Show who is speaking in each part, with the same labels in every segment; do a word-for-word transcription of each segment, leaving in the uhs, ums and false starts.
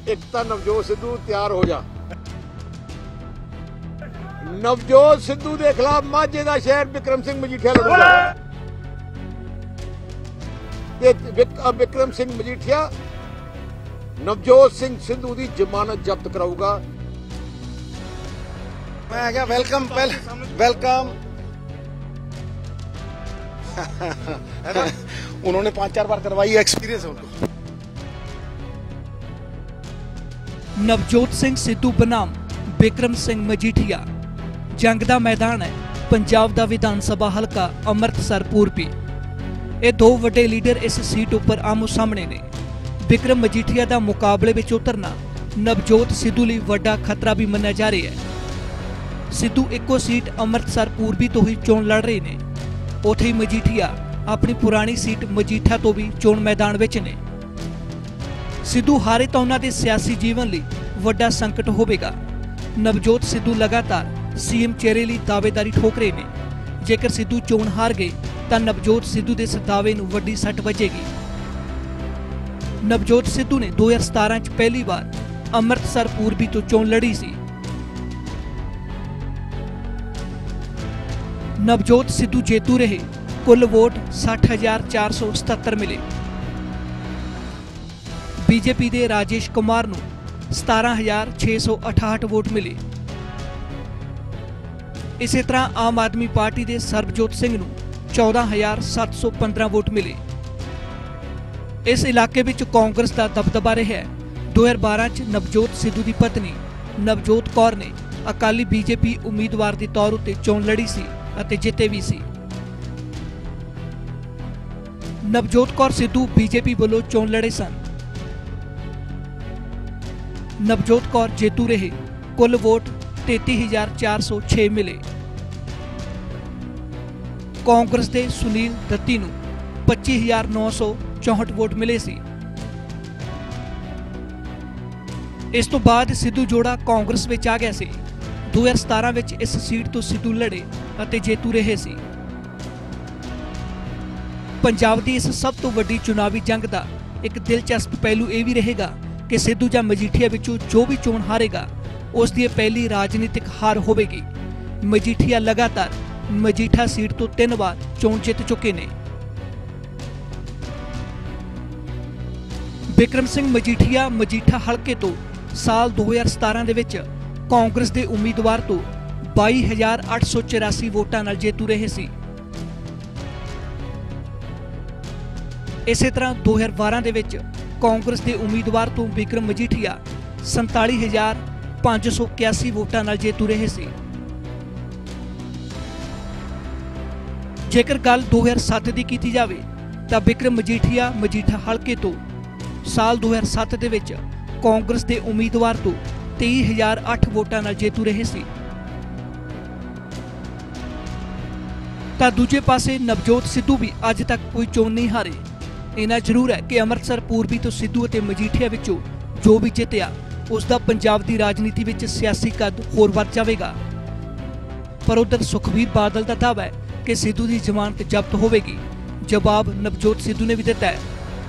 Speaker 1: एक तो नवजोत सिद्धू तैयार हो जा। नवजोत सिद्धू के खिलाफ माझे का शहर बिक्रम सिंह मजीठिया लड़ूगा। बिक्रम सिंह मजीठिया नवजोत सिंह सिद्धू की जमानत जब्त कराऊगा।
Speaker 2: मैं क्या वेलकम वेलकम उन्होंने पांच चार बार करवाई, एक्सपीरियंस है उनको।
Speaker 3: नवजोत सिंह सिद्धू बनाम बिक्रम सिंह मजीठिया जंग का मैदान है पंजाब का विधान सभा हलका अमृतसर पूर्वी। ये दो वड्डे लीडर इस सीट उपर आमो सामने ने। बिक्रम मजीठिया का मुकाबले में उतरना नवजोत सिद्धू लिए वड्डा खतरा भी मन्निया जा रहा है। सिद्धू इको सीट अमृतसर पूर्वी तो ही चोण लड़ रहे ने, उथे ही मजीठिया अपनी पुरानी सीट मजीठा तो भी चोण मैदान विच ने। सिद्धू हारे तो उन्हां दे सियासी जीवन लई वड्डा संकट होवेगा। नवजोत सिद्धू लगातार सीएम चेहरे लई दावेदारी ठोक रहे ने। जेकर सिद्धू चोण हार गए तो नवजोत सिद्धू दे इस दावे नूं वड्डी सट वजेगी। नवजोत सिद्धू ने दो हज़ार सतारह च पहली बार अमृतसर पूर्वी तो चोण लड़ी सी। नवजोत सिद्धू जेतू रहे, कुल वोट साठ हजार चार सौ सतहत्तर मिले। बीजेपी के राजेश कुमार नूं सतारह हजार छे सौ अठाहठ वोट मिले। इस तरह आम आदमी पार्टी के सरबजोत सिंह नूं चौदह हजार सत्त सौ पंद्रह वोट मिले। इस इलाके में कांग्रेस का दबदबा रहा है। दो हज़ार बारह च नवजोत सिद्धू की पत्नी नवजोत कौर ने अकाली बीजेपी उम्मीदवार के तौर पर चोण लड़ी सी अते जिते भी सी। नवजोत कौर सिद्धू बीजेपी वालों चोण लड़े सन। नवजोत कौर जेतू रहे, कुल वोट तैंतीस हजार चार सौ छे मिले। कांग्रेस के सुनील दत्ती नूं पच्चीस हजार नौ सौ चौहठ वोट मिले सी। इस तो बाद सिद्धू जोड़ा कांग्रेस में आ गया सी। दो हज़ार सतारह विच इस सीट तो सिद्धू लड़े अते जेतू रहे सी। पंजाब की इस सब तो वड्डी चुनावी जंग का एक दिलचस्प पहलू यह भी रहेगा कि सिद्धू या मजीठिया विचों जो भी चोण हारेगा उसकी पहली राजनीतिक हार होगी। मजीठिया लगातार मजीठा सीट तो तीन बार चोण जित चुके ने। बिक्रम सिंह मजीठिया मजीठा हलके तो साल दो हज़ार सतारह दे विच कांग्रेस के उम्मीदवार तो बाई हजार अठ सौ चौरासी वोटां नाल जेतू रहे सी। इस तरह दो हज़ार बारह दे विच कांग्रेस के उम्मीदवार तो बिक्रम मजीठिया संताली हजार पांच सौ इक्यासी वोटां नाल जेतू रहे सी। जेकर गल दो हज़ार सत्त की कीती जावे तां बिक्रम मजीठिया मजीठा हलके तो साल दो हज़ार सत्त दे विच कांग्रेस के उम्मीदवार तो तेईस हजार अठ वोटां नाल जेतू रहे सी। तां दूजे पासे नवजोत सिद्धू भी अज तक कोई चोण नहीं हारे। इन्ना जरूर है कि अमृतसर पूर्वी तो सिद्धू और मजीठिया विचों जो भी जितया उसका पंजाब की राजनीति विच सियासी कद होर वध जाएगा। पर उधर सुखबीर बादल का दावा है कि सिद्धू की जमानत जब्त होगी। जवाब नवजोत सिद्धू ने भी दिता है।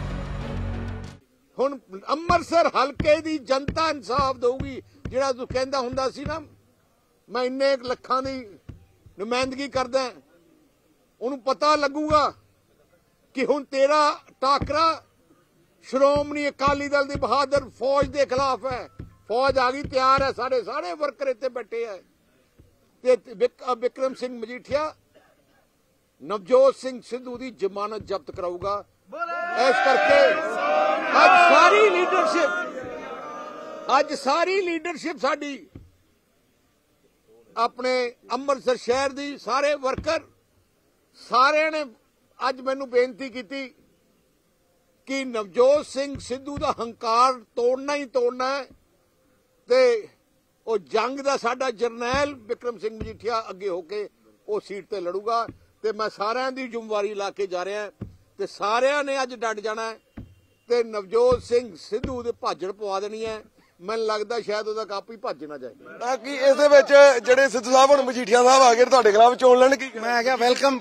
Speaker 1: हुण अमृतसर हल्के दी जनता इंसाफ देगी। जिहड़ा तू कहंदा हुंदा सी ना मैं इन्ने लखां दी नुमाइंदगी करदा, उन्होंने पता लगूगा कि हुण तेरा टाकरा श्रोमणी अकाली दल की बहादुर फौज के खिलाफ है। फौज आ गई, तैयार है, सारे सारे वर्कर इत्थे बैठे है। ते बिक्रम सिंह मजीठिया नवजोत सिंह सिद्धू की जमानत जब्त कराऊगा। इस करके अज सारी लीडरशिप अज सारी लीडरशिप साडी अपने अमृतसर शहर दी सारे वर्कर सारे ने अज मैनू बेनती की कि नवजोत सिंह सिद्धू का हंकार तोड़ना ही तोड़ना है। ते वो जंग का साडा जरनैल बिक्रम सिंह मजीठिया अगे होके वो सीट ते लड़ूगा। ते मैं सारिਆਂ ਦੀ ਜ਼ਿੰਮੇਵਾਰੀ ला के जा रहा ते सारिਆਂ ने अज डट जाना है ते नवजोत सिंह सिद्धू दे भाजड़ पवा देनी है। ਮੈਨੂੰ लगदा शायद ਉਹਦਾ ਕੱਪ ਹੀ ਭੱਜ ਨਾ ਜਾਏ।
Speaker 2: ਬਾਕੀ ਇਸ ਦੇ ਵਿੱਚ ਜਿਹੜੇ ਸਿੱਧੂ ਸਾਹਿਬ ਹੁਣ ਮਜੀਠੀਆ ਸਾਹਿਬ ਆ ਗਏ ਤੁਹਾਡੇ ਖਿਲਾਫ ਚੋਣ ਲੜਨ ਕੀ ਮੈਂ ਕਿਹਾ ਵੈਲਕਮ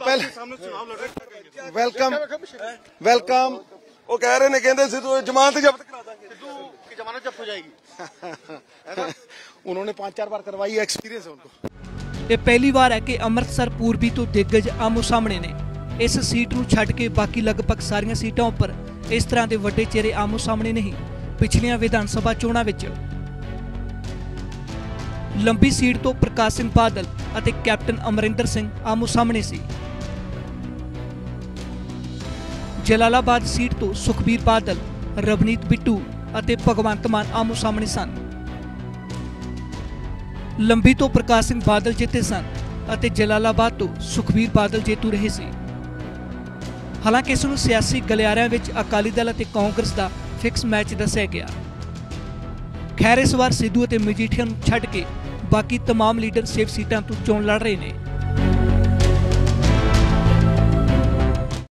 Speaker 2: ਵੈਲਕਮ ਵੈਲਕਮ ਉਹ ਕਹਿ ਰਹੇ ਨੇ ਕਹਿੰਦੇ ਸਿੱਧੂ ਜ਼ਮਾਨਤ ਜ਼ਬਤ ਕਰਾ ਦਾਂਗੇ। ਸਿੱਧੂ
Speaker 4: जमाना जब्त हो जाएगी।
Speaker 2: उन्होंने पांच चार बार करवाई है, एक्सपीरियंस है उनको।
Speaker 3: ਇਹ ਪਹਿਲੀ ਵਾਰ ਹੈ ਕਿ ਅੰਮ੍ਰਿਤਸਰ ਪੂਰਬੀ ਤੋਂ ਦਿੱਗਜ ਆਮੋ ਸਾਹਮਣੇ ਨੇ। ਇਸ ਸੀਟ ਨੂੰ ਛੱਡ ਕੇ ਬਾਕੀ ਲਗਭਗ ਸਾਰੀਆਂ ਸੀਟਾਂ ਉੱਪਰ ਇਸ ਤਰ੍ਹਾਂ ਦੇ ਵੱਡੇ ਚਿਹਰੇ ਆਮੋ ਸਾਹਮਣੇ ਨਹੀਂ। ਪਿਛਲੀਆਂ ਵਿਧਾਨ ਸਭਾ ਚੋਣਾਂ ਵਿੱਚ ਲੰਬੀ ਸੀਟ ਤੋਂ ਪ੍ਰਕਾਸ਼ ਸਿੰਘ ਬਾਦਲ ਅਤੇ ਕੈਪਟਨ ਅਮਰਿੰਦਰ ਸਿੰਘ ਆਮੋ ਸਾਹਮਣੇ ਸੀ। ਜਲਾਲਾਬਾਦ ਸੀਟ ਤੋਂ ਸੁਖਬੀਰ ਬਾਦਲ, ਰਵਨੀਤ ਬਿੱਟੂ ਅਤੇ ਭਗਵੰਤ ਮਾਨ ਆਮੋ ਸਾਹਮਣੇ ਸਨ। ਲੰਬੀ ਤੋਂ ਪ੍ਰਕਾਸ਼ ਸਿੰਘ ਬਾਦਲ ਜਿੱਤੇ ਸਨ ਅਤੇ ਜਲਾਲਾਬਾਦ ਤੋਂ ਸੁਖਬੀਰ ਬਾਦਲ ਜੇਤੂ ਰਹੇ ਸੀ। ਹਾਲਾਂਕਿ ਇਸ ਨੂੰ ਸਿਆਸੀ ਗਲਿਆਰਿਆਂ ਵਿੱਚ ਅਕਾਲੀ ਦਲ ਅਤੇ ਕਾਂਗਰਸ ਦਾ ਫਿਕਸ ਮੈਚ ਦੱਸਿਆ ਗਿਆ। ਖੈਰ ਇਸ ਵਾਰ ਸਿੱਧੂ ਅਤੇ ਮਜੀਠੀਆ ਨੂੰ ਛੱਡ ਕੇ ਬਾਕੀ तमाम ਲੀਡਰ ਸੇਫ ਸੀਟਾਂ ਤੋਂ ਚੋਣ ਲੜ ਰਹੇ ਨੇ।